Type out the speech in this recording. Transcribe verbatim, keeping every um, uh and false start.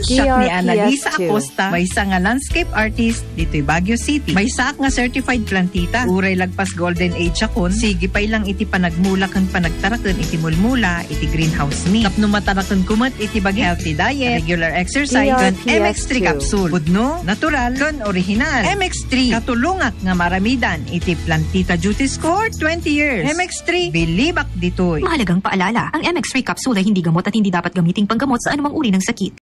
Siya ni Annalisa G R P S two. Acosta, may isa nga landscape artist dito'y Baguio City. May isa nga certified plantita. Uray lagpas golden age akon. Sige pay lang iti panagmula kang panagtarakan iti mulmula, iti greenhouse me. Tapno matarakan kumat iti bag healthy diet, regular exercise, kan G R P S two. M X three capsule. Budno, natural, kan original. M X three, katulungak nga maramidan iti plantita duty score twenty years. M X three, bilibak ditoy. Mahalagang paalala, ang M X three capsule ay hindi gamot at hindi dapat gamiting panggamot sa anumang uri ng sakit.